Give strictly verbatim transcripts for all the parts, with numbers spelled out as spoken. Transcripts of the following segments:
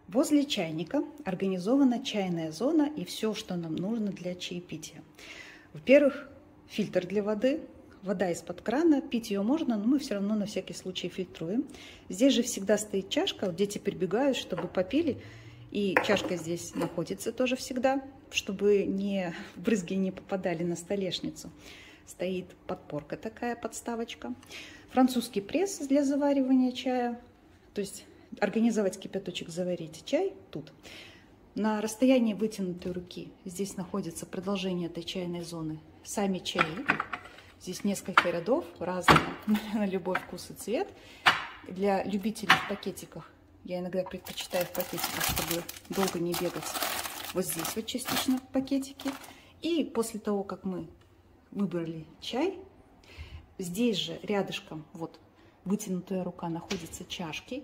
Возле чайника организована чайная зона и все, что нам нужно для чаепития. Во-первых, фильтр для воды, вода из-под крана, пить ее можно, но мы все равно на всякий случай фильтруем. Здесь же всегда стоит чашка, вот дети прибегают, чтобы попили, и чашка здесь находится тоже всегда, чтобы не, брызги не попадали на столешницу. Стоит подпорка такая, подставочка. Французский пресс для заваривания чая, то есть организовать кипяточек, заварить чай тут. На расстоянии вытянутой руки здесь находится продолжение этой чайной зоны. Сами чаи. Здесь несколько рядов, разные, на любой вкус и цвет. Для любителей в пакетиках, я иногда предпочитаю в пакетиках, чтобы долго не бегать. Вот здесь вот частично пакетики. И после того, как мы выбрали чай, здесь же рядышком, вот вытянутая рука, находятся чашки.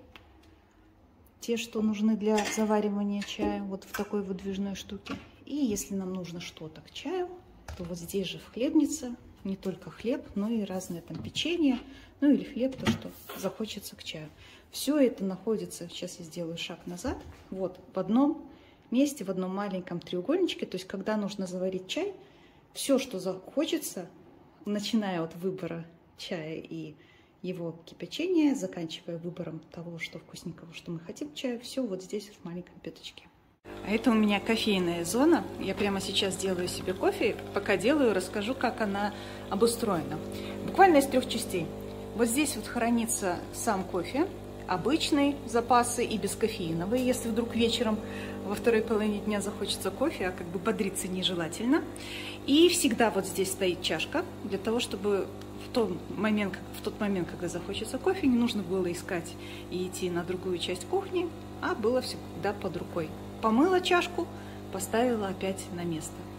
Те, что нужны для заваривания чая, вот в такой выдвижной штуке. И если нам нужно что-то к чаю, то вот здесь же в хлебнице не только хлеб, но и разные там печенье, ну или хлеб, то, что захочется к чаю. Все это находится, сейчас я сделаю шаг назад, вот в одном месте, в одном маленьком треугольничке. То есть, когда нужно заварить чай, все, что захочется, начиная от выбора чая и его кипячение, заканчивая выбором того, что вкусненького, что мы хотим к чаю, все вот здесь в маленьком пятачке. А это у меня кофейная зона. Я прямо сейчас делаю себе кофе. Пока делаю, расскажу, как она обустроена. Буквально из трех частей. Вот здесь вот хранится сам кофе, обычный запасы и бескофеиновый, если вдруг вечером во второй половине дня захочется кофе, а как бы бодриться нежелательно. И всегда вот здесь стоит чашка для того, чтобы в тот момент, в тот момент, когда захочется кофе, не нужно было искать и идти на другую часть кухни, а было всегда под рукой. Помыла чашку, поставила опять на место.